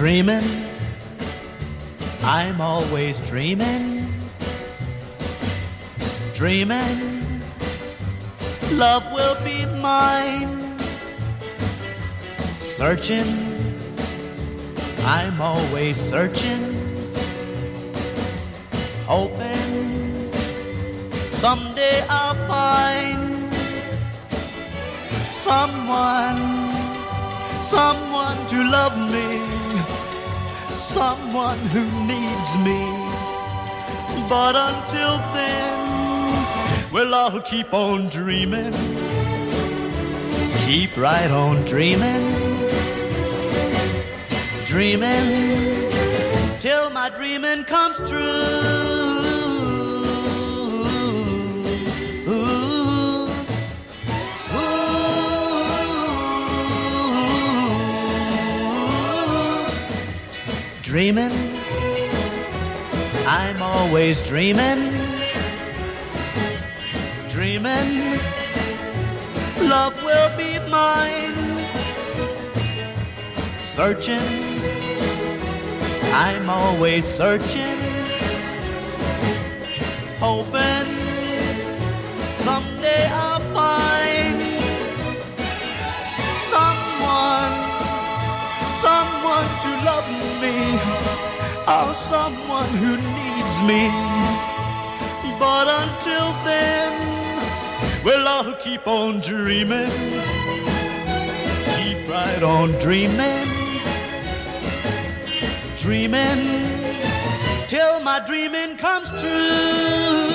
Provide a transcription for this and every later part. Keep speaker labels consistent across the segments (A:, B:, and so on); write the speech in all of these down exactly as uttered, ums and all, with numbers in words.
A: Dreaming, I'm always dreaming. Dreaming, love will be mine. Searching, I'm always searching. Hoping, someday I'll find someone, someone to love me, someone who needs me. But until then, well, I'll keep on dreaming, keep right on dreaming, dreaming till my dreaming comes true. Dreaming, I'm always dreaming. Dreaming, love will be mine. Searching, I'm always searching. Hoping, someday I'll find someone, someone to love me, oh, someone who needs me. But until then, well, I'll keep on dreaming, keep right on dreaming, dreaming till my dreaming comes true.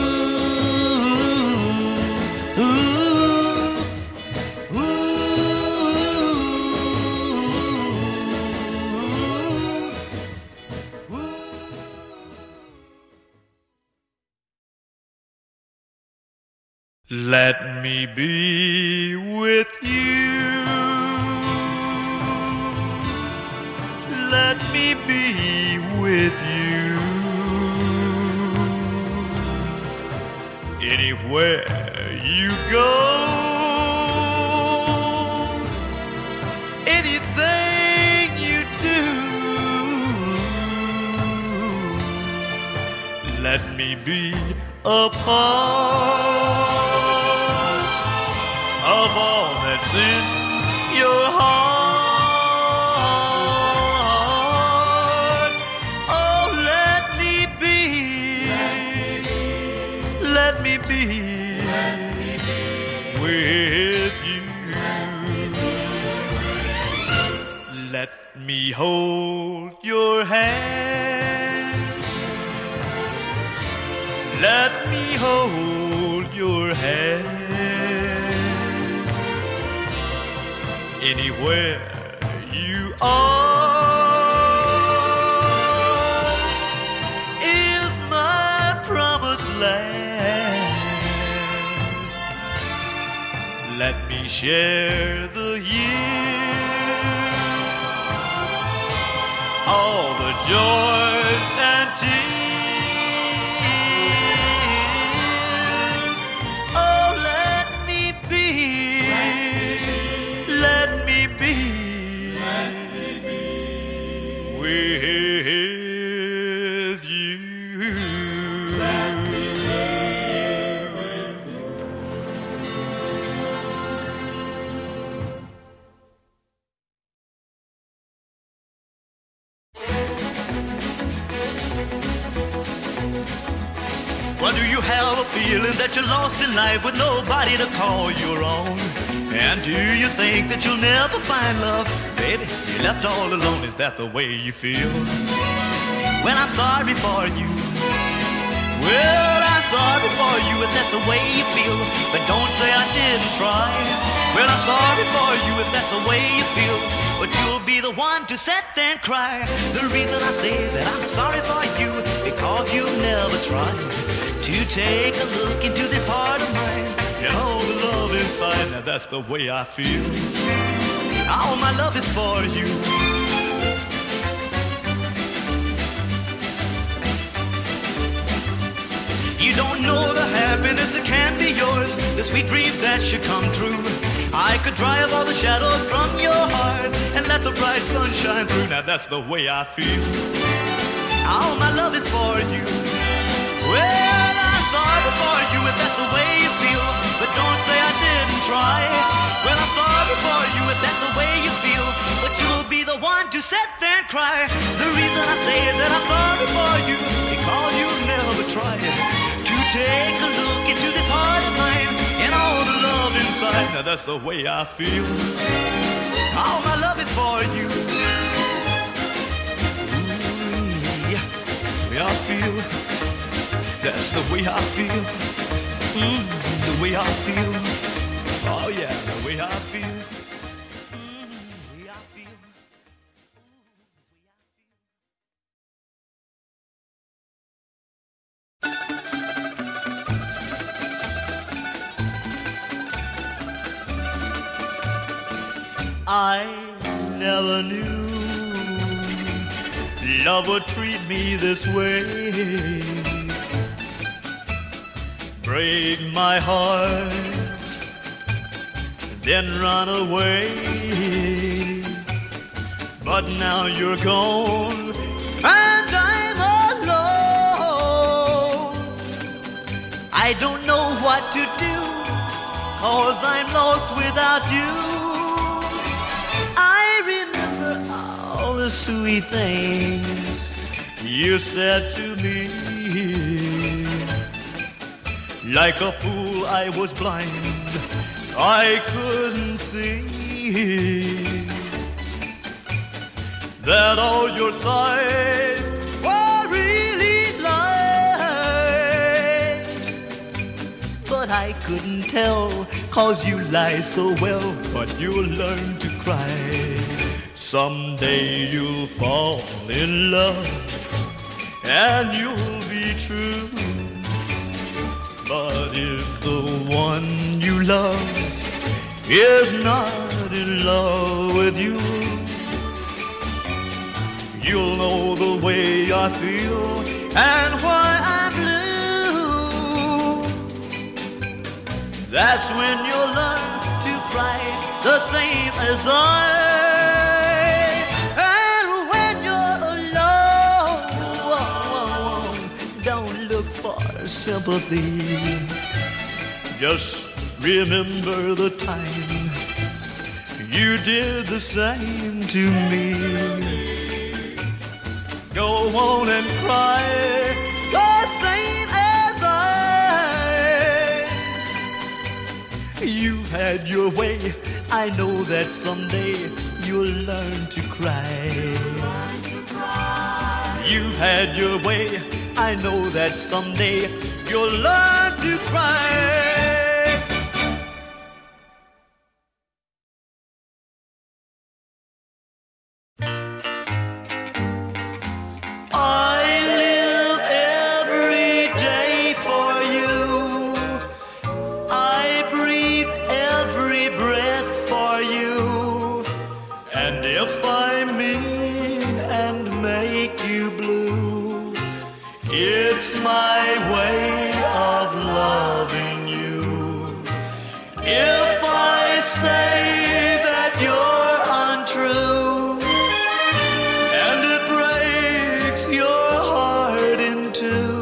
A: Let me be with you. Let me be with you. Anywhere you go, anything you do, let me be a part of all that's in your heart. Oh, let me be, let me be, let me be with you. Let me hold your hand. Let me hold your hand. Anywhere you are is my promised land. Let me share the years, all the joys and tears. With you. Let me live with you. Well, do you have a feeling that you're lost in life with nobody to call your own? And do you think that you'll never find love? Baby, you're left all alone. Is that the way you feel? Well, I'm sorry for you. Well, I'm sorry for you if that's the way you feel. But don't say I didn't try. Well, I'm sorry for you if that's the way you feel. But you'll be the one to sit there and cry. The reason I say that I'm sorry for you, because you've never tried to take a look into this heart of mine. And all the love inside, now that's the way I feel. All my love is for you. You don't know the happiness that can be yours, the sweet dreams that should come true. I could drive all the shadows from your heart and let the bright sun shine through. Now that's the way I feel. All my love is for you. Well, I'm sorry for you if that's the way you feel, but don't say I didn't try. Well, I'm sorry for you if that's the way you feel, but you'll be the one to sit there and cry. The reason I say that I'm sorry for you, because you never tried to take a look into this heart of mine and all the love inside. Now that's the way I feel. All my love is for you. Ooh, yeah, the way I feel. That's the way I feel. Mm, the way I feel. Oh yeah, the way I feel. Mm, the way I feel. I never knew love would treat me this way. Break my heart, then run away. But now you're gone, and I'm alone. I don't know what to do, 'cause I'm lost without you. I remember all the sweet things you said to me. Like a fool I was blind, I couldn't see that all your sighs were really lies. But I couldn't tell, 'cause you lie so well. But you'll learn to cry. Someday you'll fall in love, and you'll be true. But if the one you love is not in love with you, you'll know the way I feel and why I'm blue. That's when you'll learn to cry the same as I. And when you're alone, don't look for sympathy. Just remember the time you did the same to me. Go on and cry the same as I. You've had your way. I know that someday you'll learn to cry. You've had your way. I know that someday you'll learn to cry. I live every day for you. I breathe every breath for you. And if I mean and make you blue, it's my way of loving you. If I say that you're untrue, and it breaks your heart in two,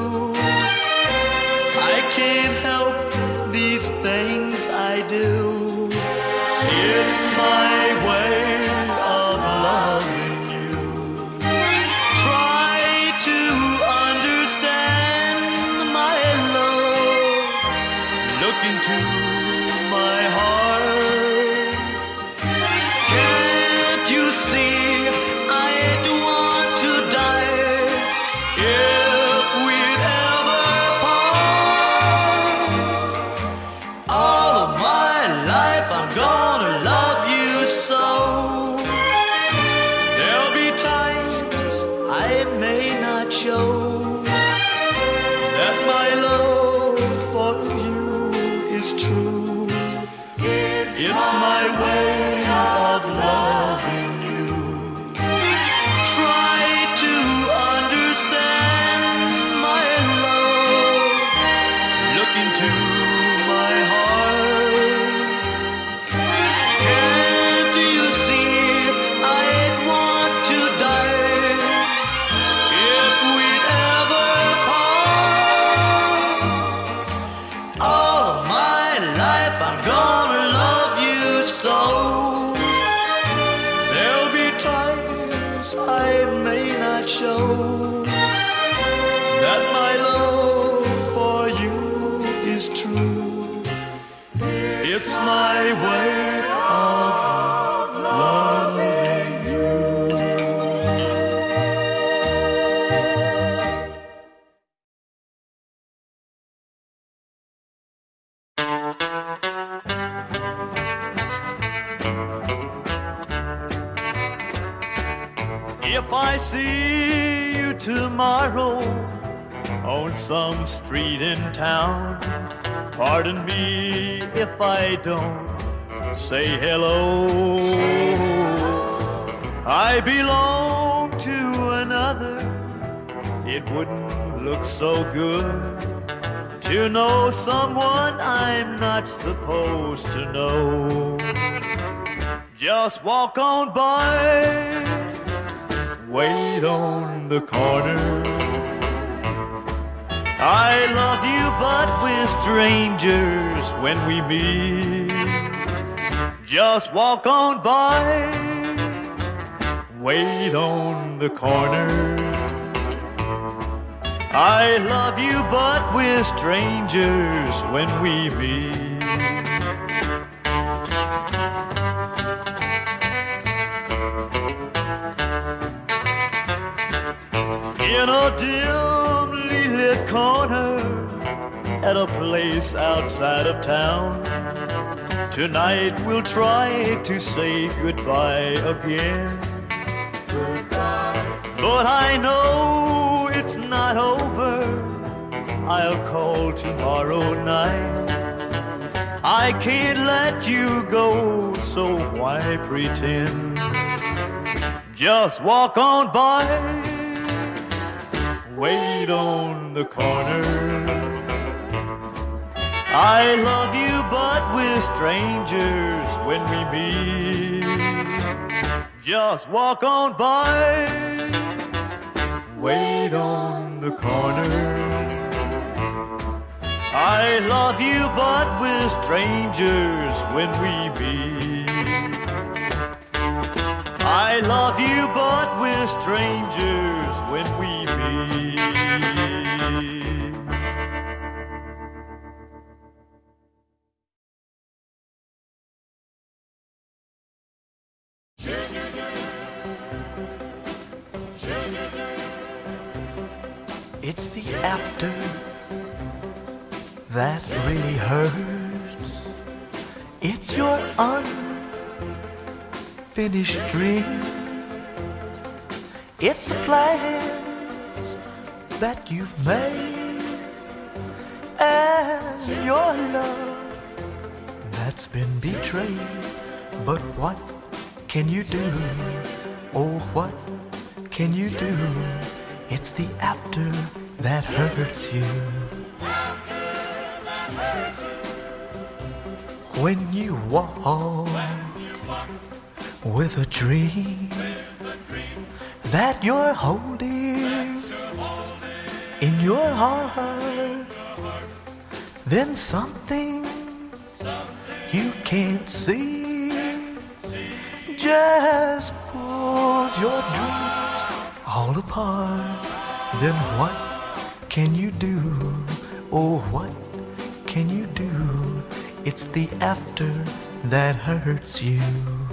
A: I can't help these things I do. It's my way of loving you. Try to understand my love. Look into my heart. Can't you see I'd want to die if we'd ever part? All of my life I'm gonna love you so. There'll be times I may not show that my love for you is true. It's my way of loving you. Try to understand my love. Look into my heart. show that my love for you is true. It's my way of loving you. If I see you tomorrow on some street in town, pardon me if I don't say hello. I belong to another. It wouldn't look so good to know someone I'm not supposed to know. Just walk on by, wait on the corner. I love you, but we're strangers when we meet. Just walk on by, wait on the corner. I love you, but we're strangers when we meet. In a dimly lit corner at a place outside of town, tonight we'll try to say goodbye again. Goodbye. But I know it's not over. I'll call tomorrow night. I can't let you go, so why pretend? Just walk on by, wait on the corner. I love you, but we're strangers when we meet. Just walk on by, wait on the corner. I love you, but we're strangers when we meet. I love you, but we're strangers when we meet.
B: It's the after that really hurts. It's your unfinished dream. It's the plans that you've made and your love that's been betrayed. But what can you do? Oh, what can you do? It's the after that hurts you. When you walk with a dream that you're holding in your heart, then something you can't see just pulls your dreams all apart. Then what can you do? Oh, what can you do? It's the after that hurts you.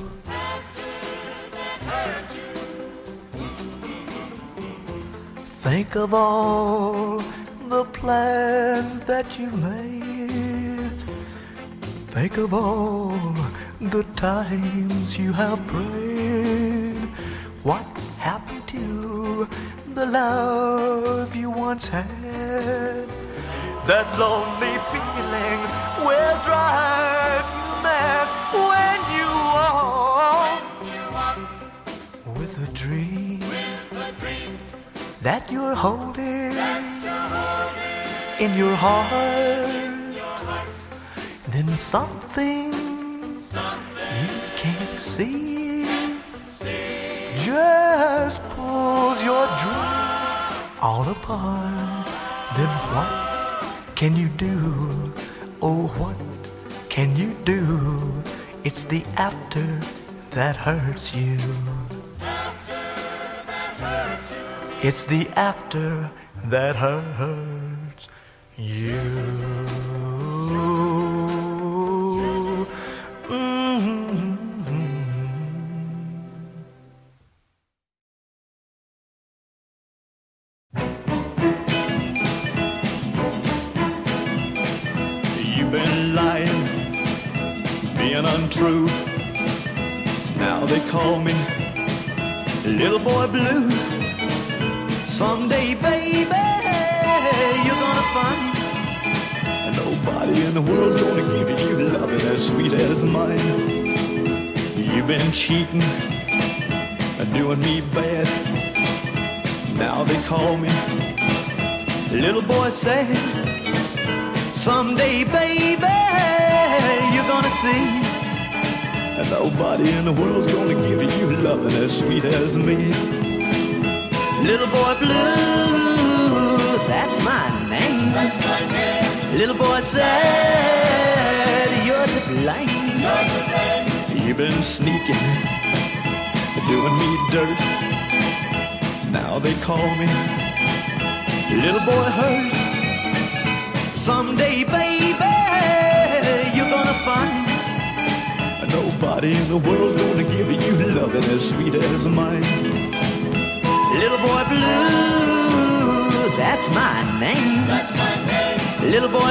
B: Think of all the plans that you've made. Think of all the times you have prayed. What happened to the love you once had? That lonely feeling will drive you mad when you walk with a dream that you're holding in your heart. Then something you can't see just pulls your dreams all apart. Then what can you do? Oh, what can you do? It's the after that hurts you. After that hurts you. It's the after that hurts you. Mm-hmm.
A: You've been lying, being untrue. Now they call me Little Boy Blue. Someday, baby, you're gonna find nobody in the world's gonna give you loving as sweet as mine. You've been cheating and doing me bad. Now they call me Little Boy Sad. Someday, baby, you're gonna see and nobody in the world's gonna give you loving as sweet as me. Little Boy Blue, that's my name. That's my name. Little Boy Sad, you're to blame. You're to blame. You've been sneaking, doing me dirt. Now they call me Little Boy Hurt. Someday, baby, you're gonna find nobody in the world's gonna give you loving as sweet as mine. Little Boy Blue, that's my name. That's my name. Little Boy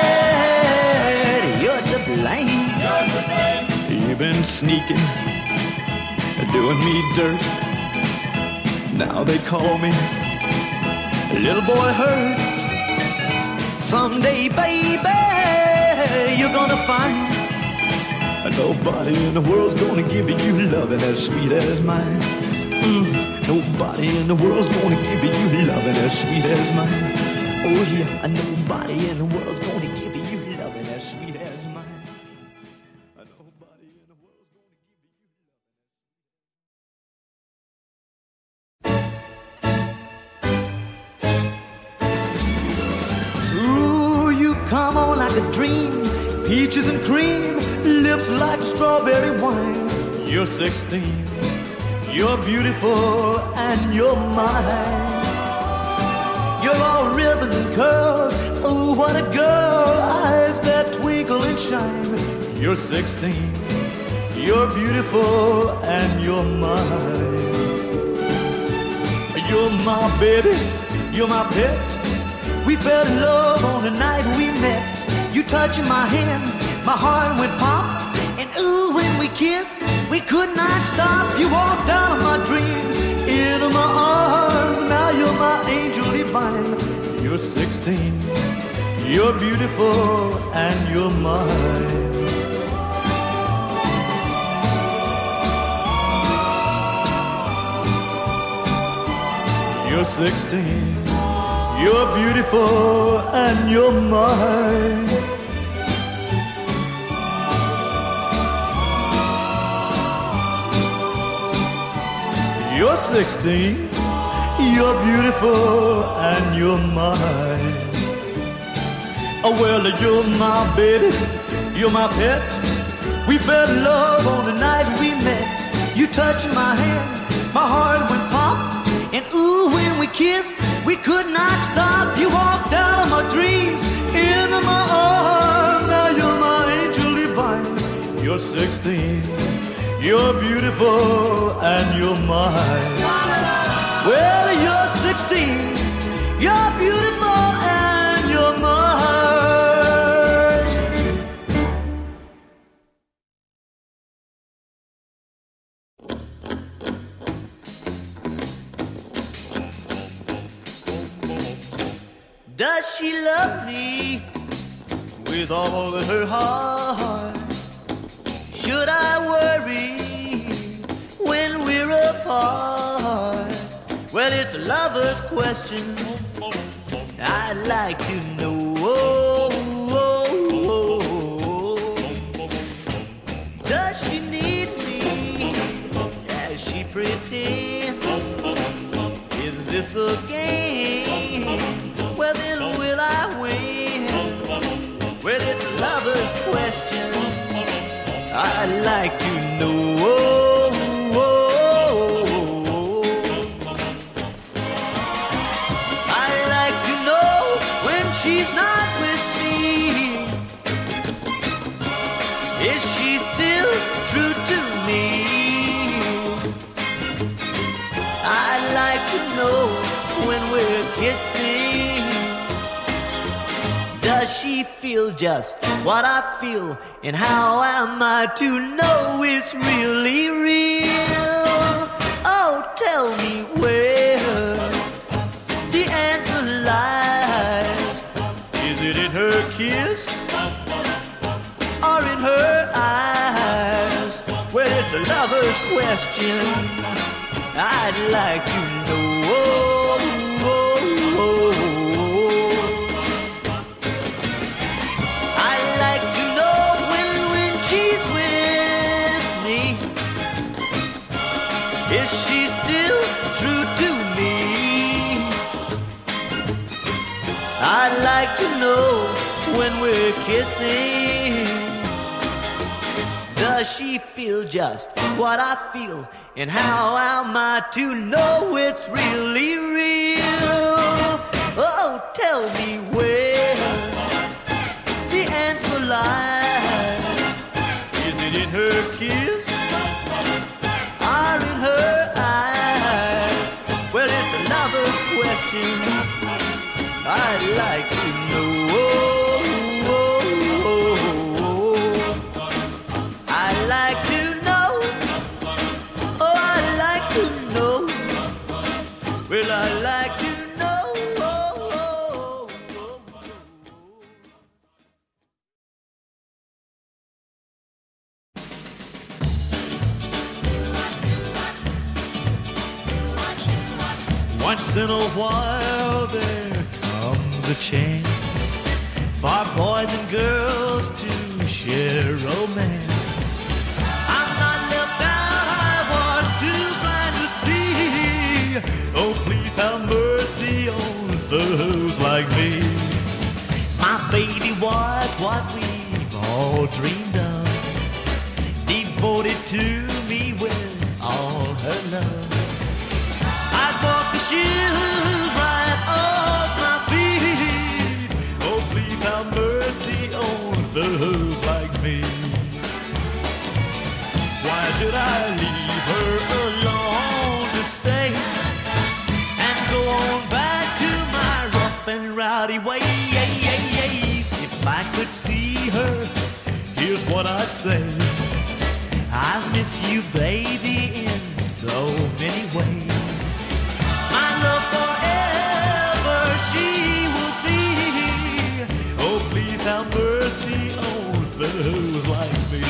A: Sad, you're to blame. You're to blame. You've been sneaking, doing me dirt. Now they call me Little Boy Hurt. Someday, baby, you're gonna find nobody in the world's gonna give you loving as sweet as mine. Mm. Nobody in the world's gonna give you loving as sweet as mine. Oh yeah, nobody in the world's gonna give you loving as sweet as mine. Nobody in the world's gonna give you.
B: Ooh, you come on like a dream, peaches and cream, lips like strawberry wine. You're sixteen. You're beautiful and you're mine. You're all ribbons and curls. Oh, what a girl. Eyes that twinkle and shine. You're sixteen. You're beautiful and you're mine. You're my baby. You're my pet. We fell in love on the night we met. You touching my hand, my heart went pop. And ooh, when we kissed, we could not stop. You walked out of my dreams, into my arms. Now you're my angel divine. You're sixteen, you're beautiful, and you're mine. You're sixteen, you're beautiful, and you're mine. You're sixteen, you're beautiful, and you're mine. Oh, well, you're my baby, you're my pet. We fell in love on the night we met. You touched my hand, my heart went pop. And ooh, when we kissed, we could not stop. You walked out of my dreams, into my arms. Now you're my angel divine. You're sixteen. You're beautiful and you're mine. Well, you're sixteen. You're beautiful and you're mine. Does she love me with all of her heart? Should I worry when we're apart? Well, it's a lover's question I'd like to know. Does she need me as she pretends? Is this a game? Well, then will I win? Well, it's a lover's question I'd like to know.
C: Does she feel just what I feel? And how am I to know it's really real? Oh, tell me where the answer lies. Is it in her kiss or in her eyes? Well, it's a lover's question I'd like to know. I'd like to know when, when she's with me, is she still true to me? I'd like to know when we're kissing, does she feel just what I feel? And how am I to know it's really real? Oh, tell me where the answer lies. Is it in her kiss or in her eyes? Well, it's a lover's question I'd like to know. I'd like to know. Oh, I'd like to know. Well, I'd like to know.
A: Once in a while there comes a chance for boys and girls to share romance. I'm not left out, I was too blind to see. Oh, please have mercy on those like me. My baby was what we've all dreamed of, devoted to me with all her love. I'd walk the shoes right off my feet. Oh, please have mercy on those like me. Why did I leave her alone to stay and go on back to my rough and rowdy ways? If I could see her, here's what I'd say. I miss you, baby, in so many ways. My love forever she will be. Oh, please have mercy on those like me.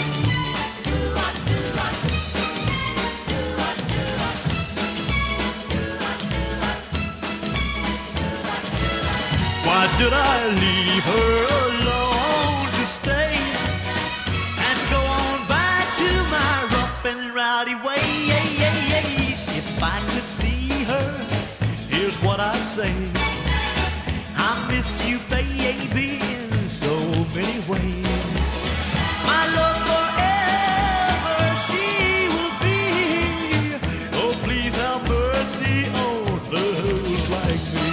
A: Why did I leave her alone to stay and go on back to my rough and rowdy ways? If I could see her, here's what I'd say. I miss you, baby, in so many ways. My love forever she will be. Oh, please have mercy on those like me.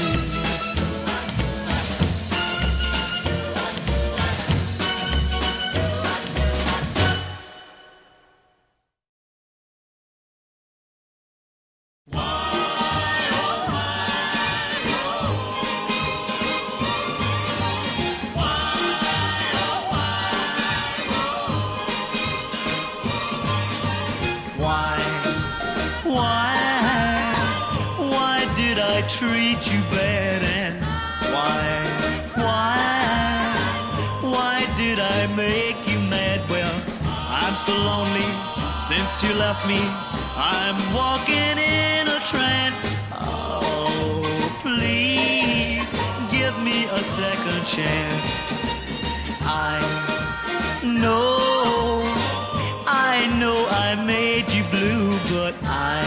A: Treat you bad, and why, why, why did I make you mad? Well, I'm so lonely since you left me. I'm walking in a trance. Oh, please give me a second chance. I know, I know I made you blue, but I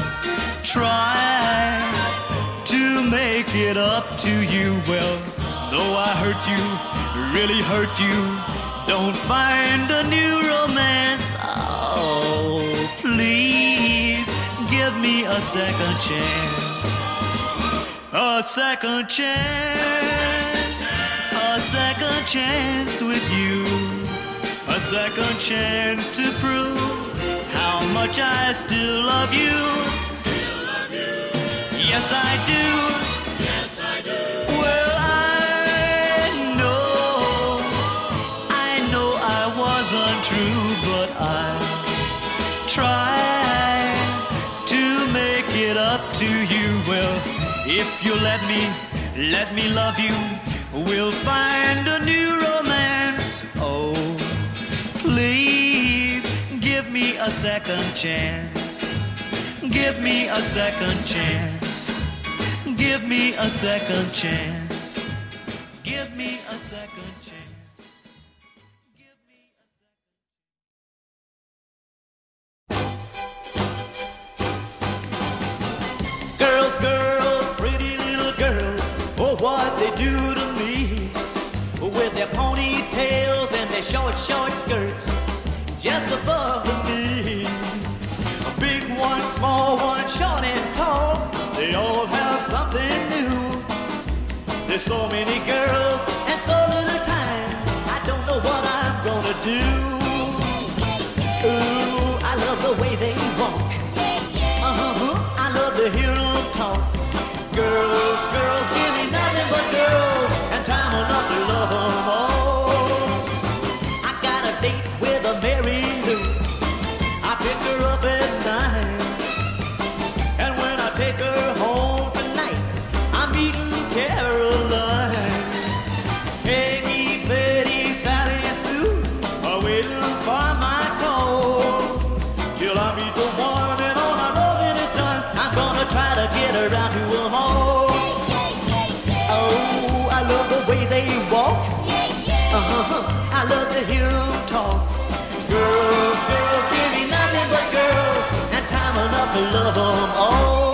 A: tried to make it up to you. Well, though I hurt you, really hurt you, don't find a new romance. Oh, please give me a second chance. A second chance, a second chance with you. A second chance to prove how much I still love you. Yes, I do.
D: Yes, I do.
A: Well, I know If you let me, let me love you, we'll find a new romance. Oh, please give me a second chance. Give me a second chance. Give me a second chance. Give me a second chance. Give me a second.
C: Girls, girls, pretty little girls, oh, what they do to me. With their ponytails and their short, short skirts, just above the knee. A big one, small one, short and tall, they all have something new. There's so many girls and so little time, I don't know what I'm gonna do. Ooh, I love the way they walk. Uh-huh, I love to hear them talk. Girls, girls, give me nothing but girls, and time enough to love them all. I got a date with a Mary Lou. I picked her up at nine, and when I take her home tonight, I'm meeting Caroline. Peggy, Betty, Sally, and Sue are waiting for my call. Till I meet the one and all my loving is done, I'm gonna try to get around to them all. Oh, I love the way they walk. Uh-huh, I love to hear them talk. Girls, girls, give me nothing but girls, and time enough to love them all.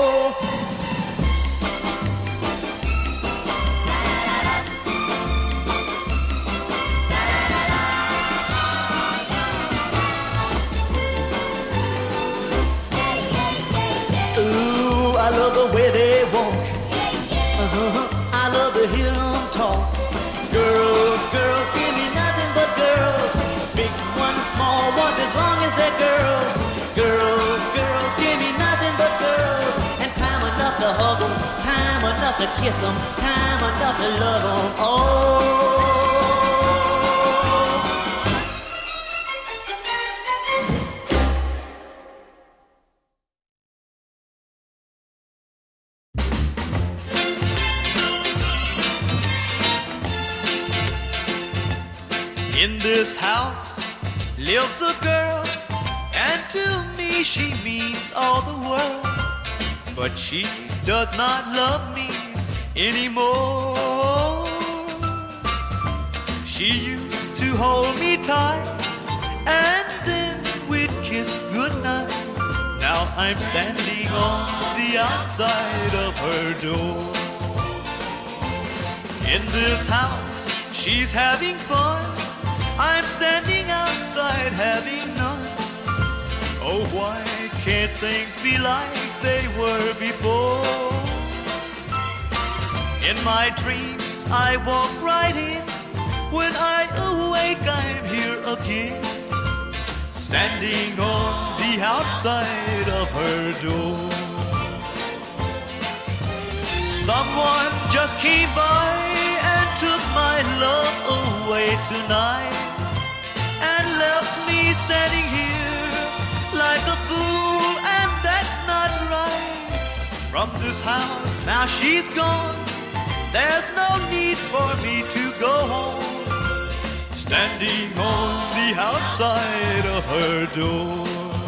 C: Ooh, I love the way they walk. Uh-huh, I love to hear them talk. Girls, girls, give me nothing but girls. Big ones, small ones, as long as they're girls. Girls, girls, give me nothing but girls. And time enough to hug them, time enough to kiss them, time enough to love them all.
A: In this house lives a girl, and to me she means all the world. But she does not love me anymore. She used to hold me tight, and then we'd kiss goodnight. Now I'm standing on the outside of her door. In this house she's having fun, I'm standing outside having none. Oh, why can't things be like they were before? In my dreams I walk right in, when I awake I'm here again, standing on the outside of her door. Someone just came by and took my love away tonight, and left me standing here like a fool, and that's not right. From this house now she's gone, there's no need for me to go home, standing on the outside of her door.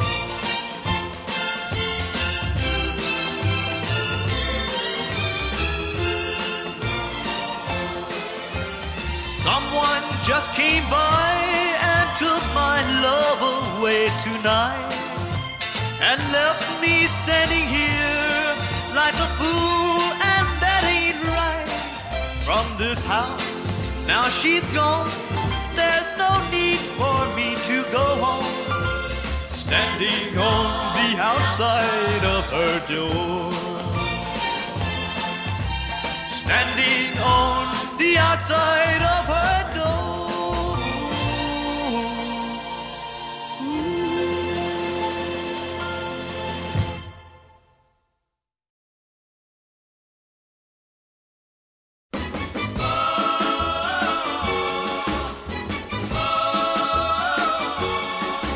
A: Someone just came by and took my love away tonight, and left me standing here like a fool, and that ain't right. From this house now she's gone, there's no need for me to go home, standing on the outside of her door. Standing on the outside of her door.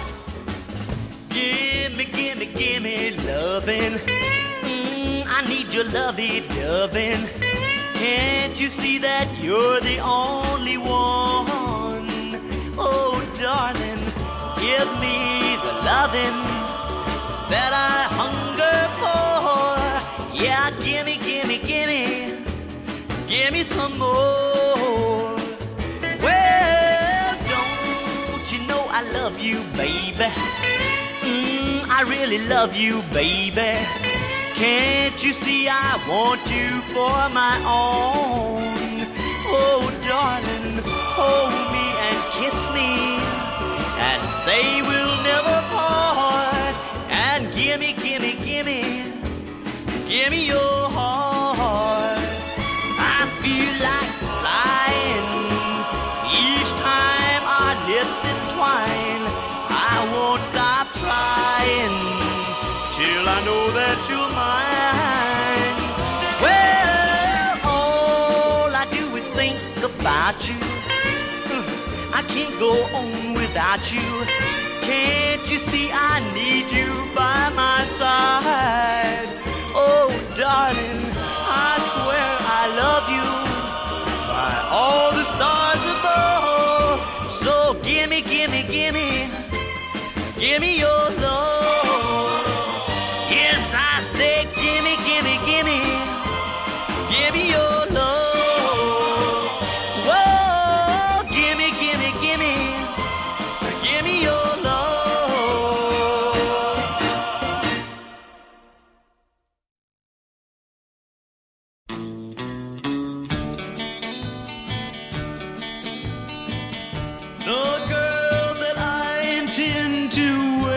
C: Gimme, gimme, gimme lovin'. Mm, I need your lovey-dovin'. Can't you see that you're the only one? Oh, darling, give me the lovin' that I hunger for. Yeah, gimme, gimme, gimme, gimme some more. Well, don't you know I love you, baby? Mm, I really love you, baby. Can't you see I want you for my own? Oh, darling, hold me and kiss me and say we'll never part. And gimme, gimme, gimme, gimme your heart. I feel like flying each time our lips entwine. I won't stop trying till I know that you're mine. Well, all I do is think about you. I can't go on without you. Can't you see I need you by my side? Oh, darling, I swear I love you by all the stars above. So gimme, gimme, gimme, gimme your love. Yes, I say gimme, gimme, gimme, gimme your love. Whoa, gimme, gimme, gimme, gimme your love. The girl that I intend to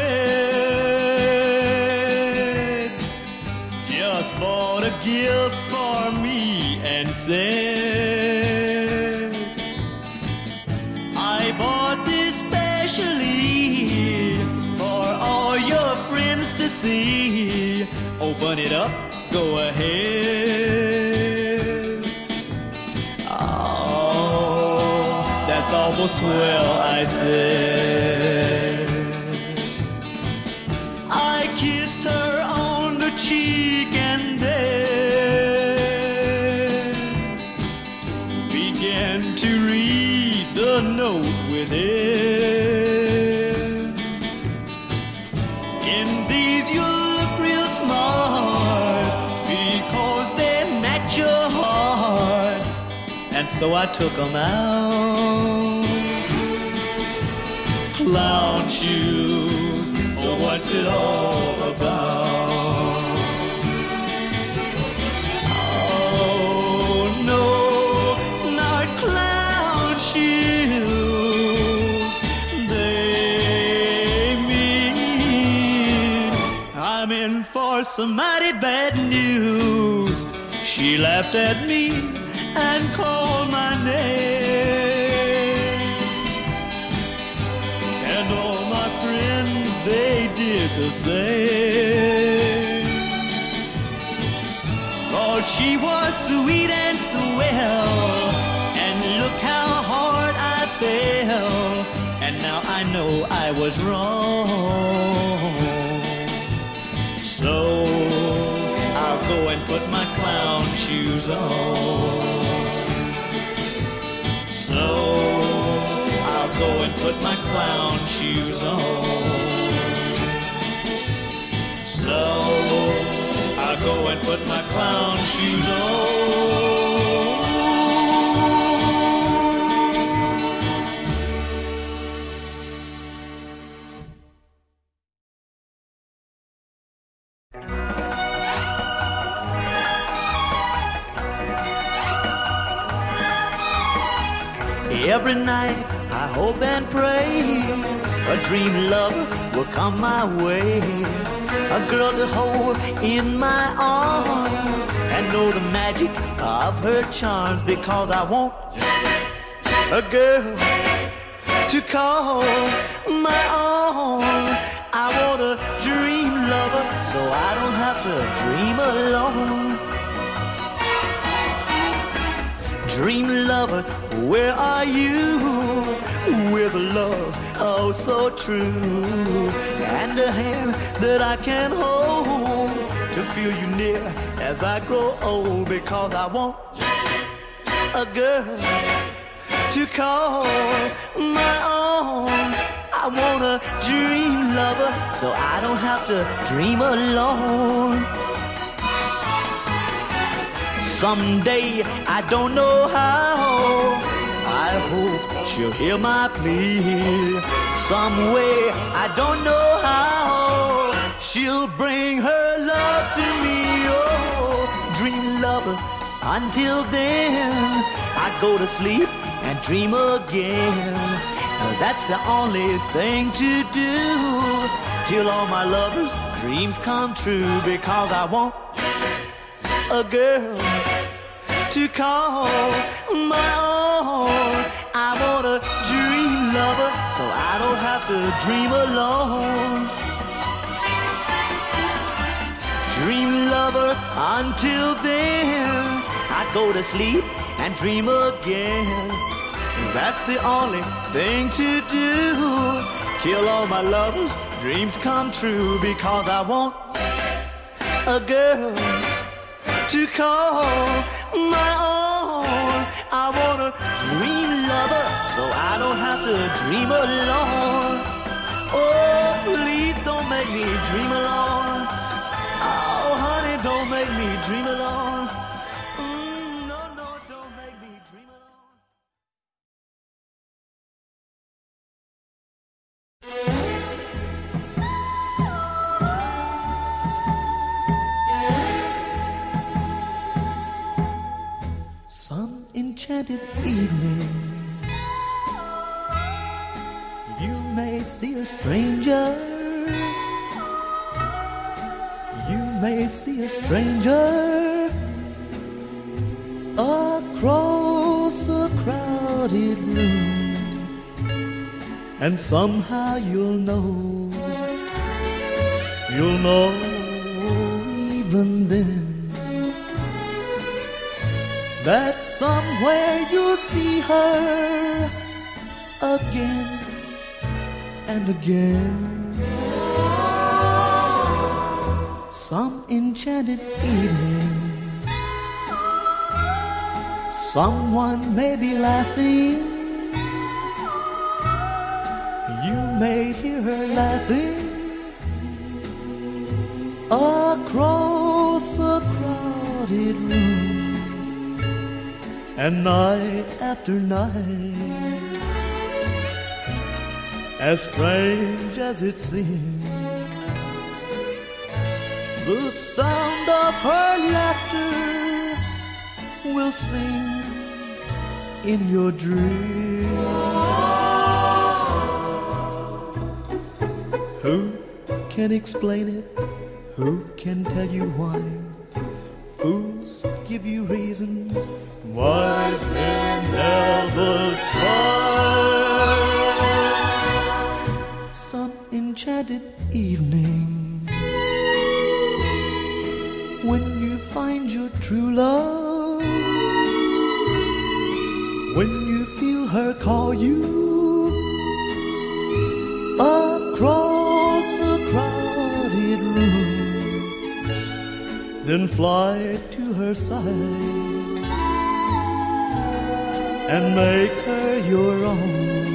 C: wed just bought a gift for me and said, I bought this specially for all your friends to see. Open it up, go ahead. Oh, that's awful swell, I said. I kissed her on the cheek and then began to read the note within. In these you'll look real smart because they match your heart. And so I took them out. Clown shoes, oh, what's it all about? Oh, no, not clown shoes. They mean I'm in for some mighty bad news. She laughed at me and called my name. And all my friends, they did the same. Thought she was sweet and swell, and look how hard I fell. And now I know I was wrong. So I'll go and put my clown shoes on. So I'll go and put my clown shoes on. So I'll go and put my clown shoes on. Every night I hope and pray a dream lover will come my way, a girl to hold in my arms and know the magic of her charms, because I want a girl to call my own. I want a dream lover so I don't have to dream alone. Dream lover, where are you? With a love oh so true, and a hand that I can hold to feel you near as I grow old, because I want a girl to call my own. I want a dream lover so I don't have to dream alone. Someday, I don't know how, I hope she'll hear my plea. Some way, I don't know how, she'll bring her love to me. Oh, dream lover, until then I go to sleep and dream again. That's the only thing to do till all my lovers' dreams come true, because I want a girl to call my own. I want a dream lover so I don't have to dream alone. Dream lover, until then I go to sleep and dream again. That's the only thing to do till all my lovers' dreams come true, because I want a girl to call my own. I want a dream lover so I don't have to dream alone. Oh, please don't make me dream alone. Oh, honey, don't make me dream alone. Mm, no, no, don't make me dream alone. Some enchanted evening, you may see a stranger. You may see a stranger across a crowded room, and somehow you'll know, you'll know even then, that somewhere you'll see her again and again. Some enchanted evening, someone may be laughing. You may hear her laughing across a crowded room, and night after night, as strange as it seems, the sound of her laughter will sing in your dream. Who can explain it? Who can tell you why? Fools give you reasons, wise men never try. Some enchanted evening, when you find your true love, when you feel her call you across a crowded room, then fly to her side and make her your own.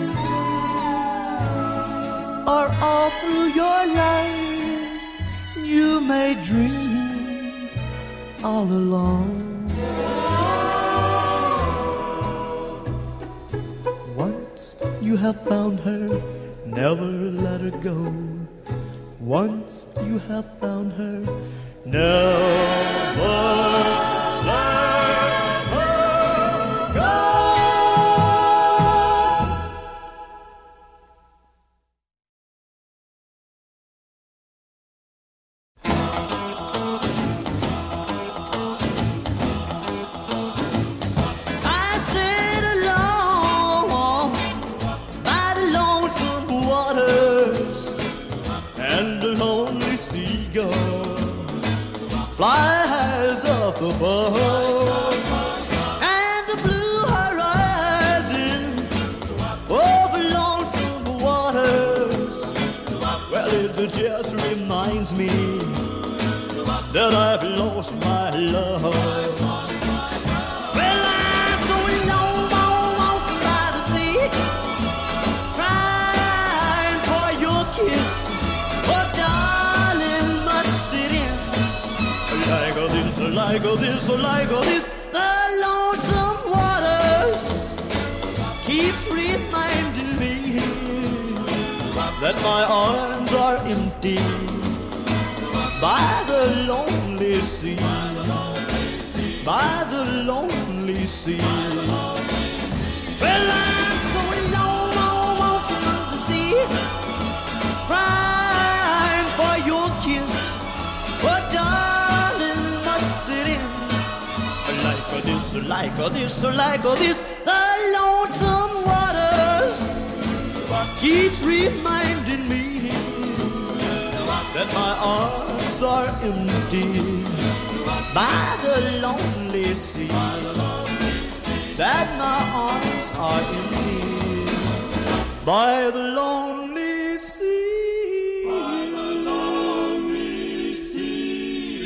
C: Or all through your life you may dream all alone. Once you have found her, never let her go. Once you have found her, never let her go. I sit alone by the lonesome waters, and the lonely seagull flies up above, and the blue horizon over lonesome waters, well, it just reminds me love. Well, I'm so alone, waltzing by the sea, crying for your kiss. Oh, darling, must it end like this, like this, like this? The lonesome waters keeps reminding me that my arms are empty by the lonely sea, by the lonely sea. Well, I'm so alone on waltzing on the sea, crying for your kiss. But darling, must it end like this, like this, like this? The lonesome waters keeps reminding me that my arms are empty by the lonely sea, that my arms are empty by the lonely sea, by the lonely sea.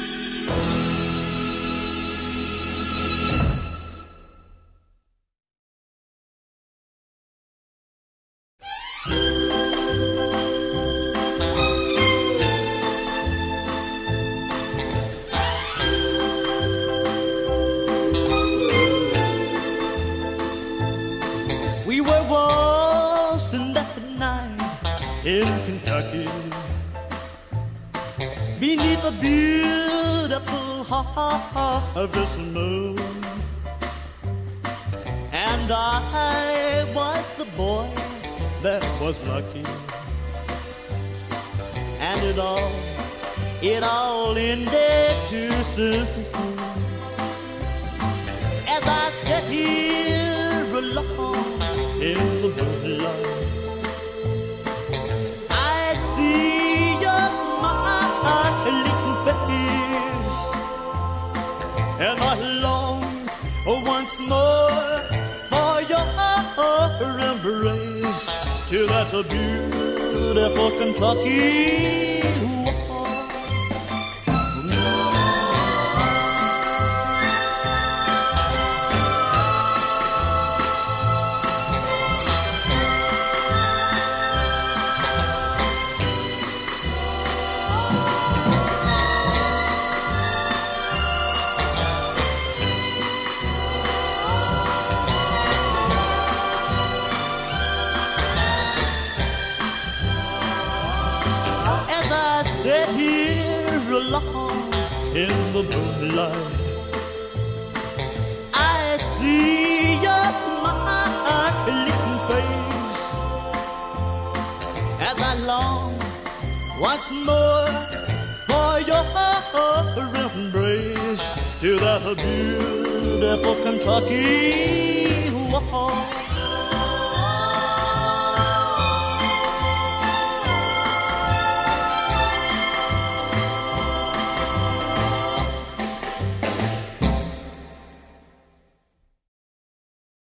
C: We were waltzing that night in Kentucky beneath a beautiful harvest moon, and I was the boy that was lucky, and it all, it all ended too soon. As I sat here alone in the moonlight, I see your smiling face, and I long once more for your embrace to that beautiful Kentucky walk. Sit here alone in the moonlight, I see your smiling face, as I long once more for your embrace to that beautiful Kentucky walk.